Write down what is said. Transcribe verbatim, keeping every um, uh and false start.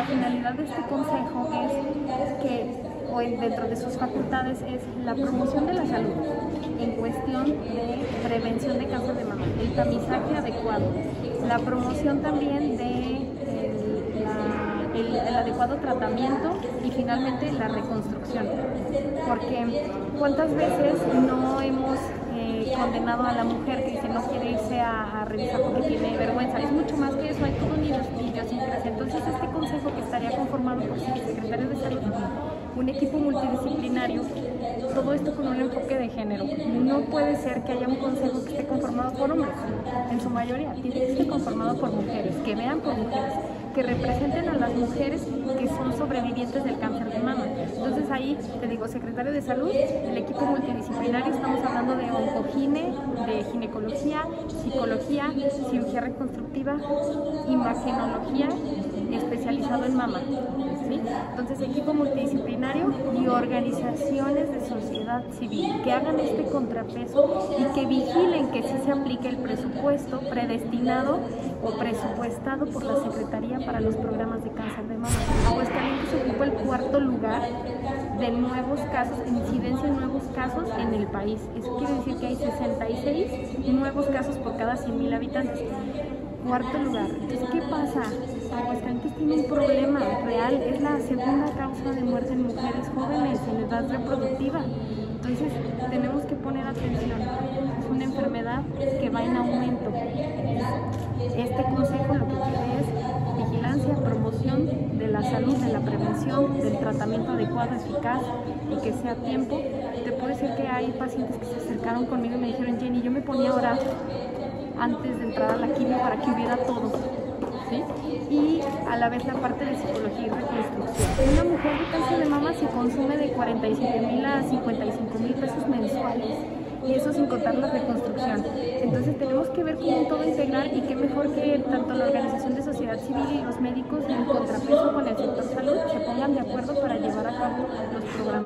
la finalidad de este consejo es que, o dentro de sus facultades, es la promoción de la salud en cuestión de prevención de cáncer de mama, el tamizaje adecuado, la promoción también de el, la, el, el adecuado tratamiento y finalmente la reconstrucción. Porque ¿cuántas veces no hemos eh, condenado a la mujer que dice no quiere irse a, a revisar porque tiene vergüenza? Es mucho más que eso, hay todo un idiosincrasia. Entonces este consejo, que estaría conformado por el secretario de salud, un equipo multidisciplinario, todo esto con un enfoque de género. No puede ser que haya un consejo que esté conformado por hombres, en su mayoría, tiene que estar conformado por mujeres, que vean por mujeres, que representen a las mujeres que son sobrevivientes del cáncer de mama. Entonces ahí, te digo, secretario de salud, el equipo multidisciplinario, estamos hablando de oncogine, de ginecología, psicología, cirugía reconstructiva, imagenología, especializado en mama, ¿sí? Entonces equipo multidisciplinario y organizaciones de sociedad civil que hagan este contrapeso y que vigilen que sí se aplique el presupuesto predestinado o presupuestado por la Secretaría para los programas de cáncer de mama. Aguascalientes ocupa el cuarto lugar de nuevos casos, incidencia en nuevos casos en el país. Eso quiere decir que hay sesenta y seis nuevos casos por cada cien mil habitantes. Cuarto lugar. Entonces, ¿qué pasa? Aguascalientes tiene un problema real, es la segunda causa de muerte en mujeres jóvenes en edad reproductiva. Entonces, tenemos que poner atención. Es una enfermedad que va en aumento. Este consejo lo que quiere es vigilancia, promoción de la salud, de la prevención, del tratamiento adecuado, eficaz y que sea a tiempo. Te puedo decir que hay pacientes que se acercaron conmigo y me dijeron: Jenny, yo me ponía a orar antes de entrar a la quimio para que hubiera todo, ¿sí? Y a la vez la parte de psicología y reconstrucción. Una mujer de cáncer de mama se consume de cuarenta y siete mil a cincuenta y cinco mil pesos mensuales, y eso sin contar la reconstrucción. Entonces tenemos que ver como un todo integral, y qué mejor que tanto la organización de sociedad civil y los médicos en contrapeso con el sector salud se pongan de acuerdo para llevar a cabo los programas.